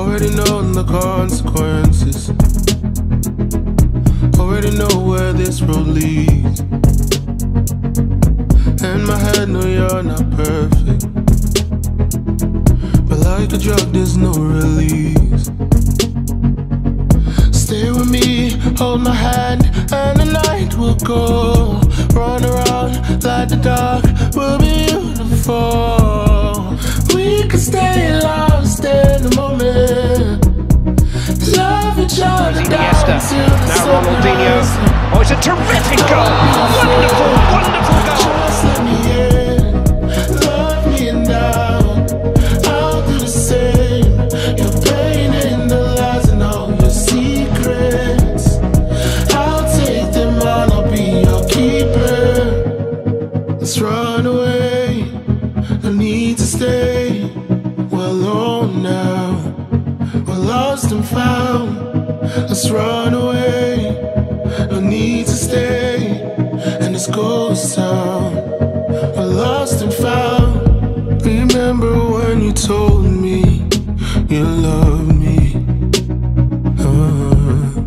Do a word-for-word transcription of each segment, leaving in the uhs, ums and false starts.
Already knowing the consequences. Already know where this road leads. In my head, no, you're not perfect, but like a drug, there's no release. Stay with me, hold my hand, and the night will go. Run around like the dark will be beautiful. We can stay lost in the moment. Love each other down to the now Ronaldinho. Oh, it's a terrific goal! Wonderful, wonderful goal! Just let me in, love me now. I'll do the same. You're playing in the lies and all your secrets. I'll take them on, I'll be your keeper. Let's run away, no need to stay. We're alone now, we're lost and found. Let's run away, no need to stay. And this ghost town, we're lost and found. Remember when you told me you loved me? uh,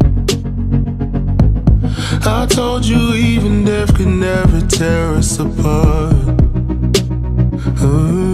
I told you even death could never tear us apart. uh,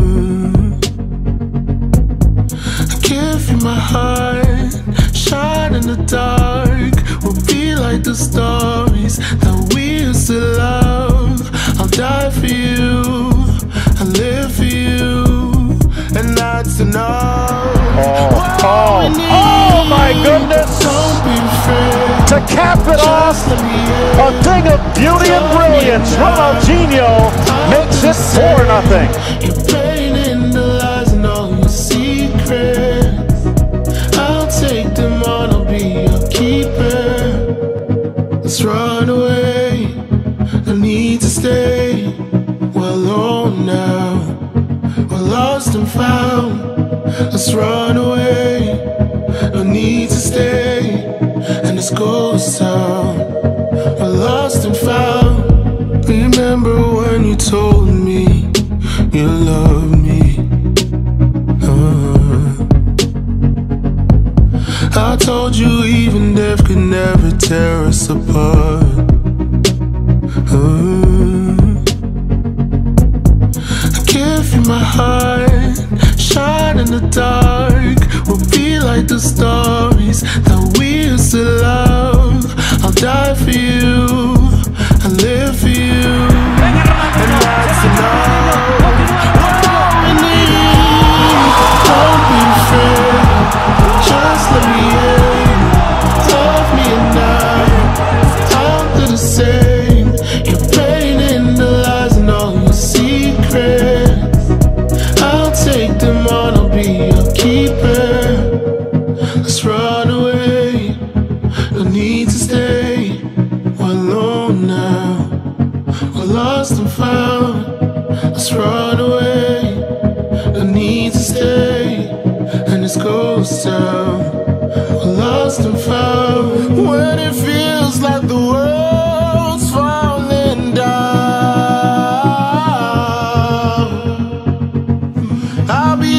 I give you my heart, shine in the dark. We'll be like the stories that we used to love. I'll die for you, I live for you, and that's enough. Oh, oh, oh my goodness! Don't be afraid. To cap it off, a thing of beauty and brilliance, Ronaldinho makes it four nothing. You're playing in the lies and all your secrets. I'll take them on, I'll be your keeper. Let's run away, no need to stay. We're alone now, we're lost and found. Let's run away, no need to stay. And this ghost town, we're lost and found. Remember when you told me you loved me? uh, I told you even death could never tear us apart. uh, I give you my heart, shine in the dark. We'll be like the stories that we used to love. I'll die for you, I live for you, and that's enough. All we need, don't be afraid. Just let me in, love me now. I'll do the same. You're playing in the lies and all your secrets. I'll take them on, I'll be your keeper. Let's run away, no need to stay. We're alone now, we're lost and found. Let's run away, no need to stay. And this ghost town, we're lost and found. When it feels like the world's falling down, I'll be